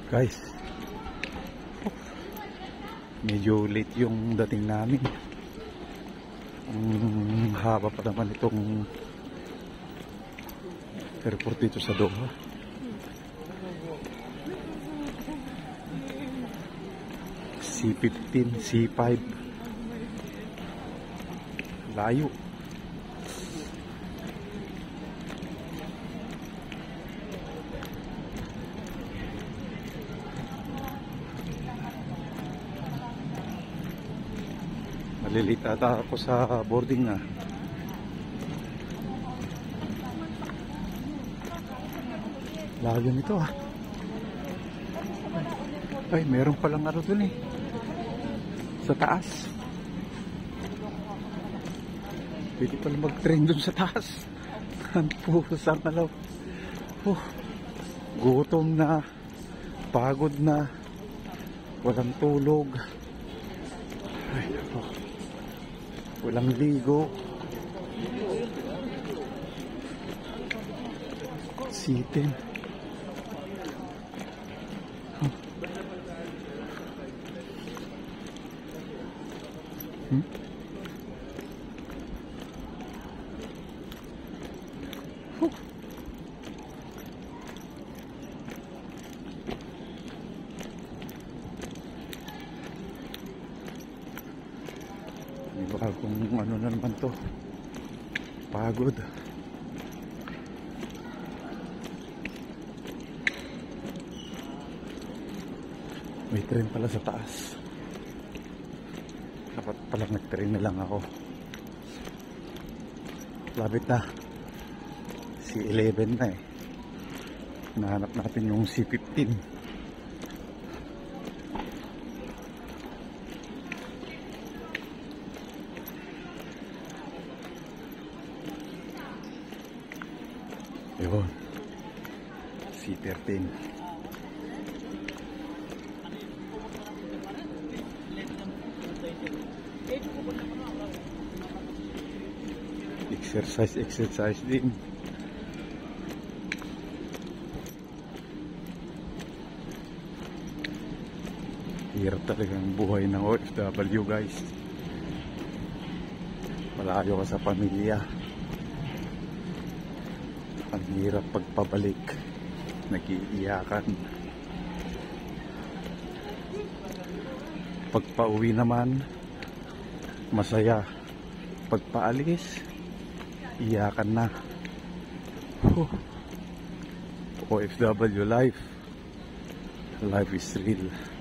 Guys, medyo late yung dating namin. Ang haba pa naman itong airport dito sa Doha. C15, C5. Layo. Malilita ata ako sa boarding na. Layo nito ah. Ay, meron palang ano dun eh. Sa taas. Pwede pala mag-train dun sa taas. Ang pusang alaw. Gutom na. Pagod na. Walang tulog. Ay, walang ligo. Sitin. Baka kung ano na naman to, pagod. May train pala sa taas. Dapat pala nag-train na lang ako. Labit na, C11 na eh. Nahanap natin yung C15. Yun, C13. Exercise din. Hirap talagang buhay ng OFW, guys. Malayo ka sa pamilya. Ang hirap pagpabalik. Nag-iiyakan. Pagpauwi naman, masaya. Pagpaalis, iyakan na. OFW life. Life is real.